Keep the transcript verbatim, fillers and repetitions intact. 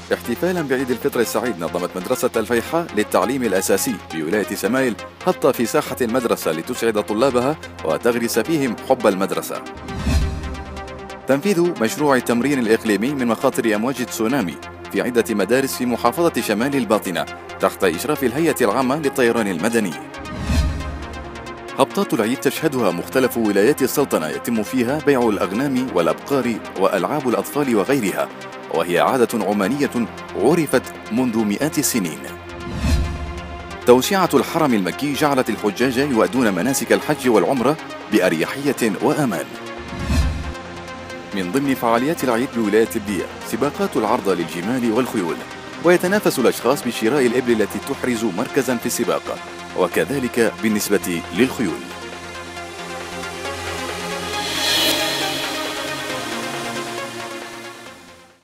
احتفالا بعيد الفطر السعيد، نظمت مدرسة الفيحاء للتعليم الأساسي بولاية سمايل هبطة في ساحة المدرسة لتسعد طلابها وتغرس فيهم حب المدرسة. تنفيذ مشروع التمرين الإقليمي من مخاطر أمواج التسونامي في عدة مدارس في محافظة شمال الباطنة تحت إشراف الهيئة العامة للطيران المدني. هبطات العيد تشهدها مختلف ولايات السلطنة، يتم فيها بيع الأغنام والأبقار وألعاب الأطفال وغيرها، وهي عادة عمانية عرفت منذ مئات السنين. توسعة الحرم المكي جعلت الحجاج يؤدون مناسك الحج والعمرة بأريحية وأمان. من ضمن فعاليات العيد بولاية الدية سباقات العرض للجمال والخيول، ويتنافس الأشخاص بشراء الإبل التي تحرز مركزا في السباق، وكذلك بالنسبة للخيول.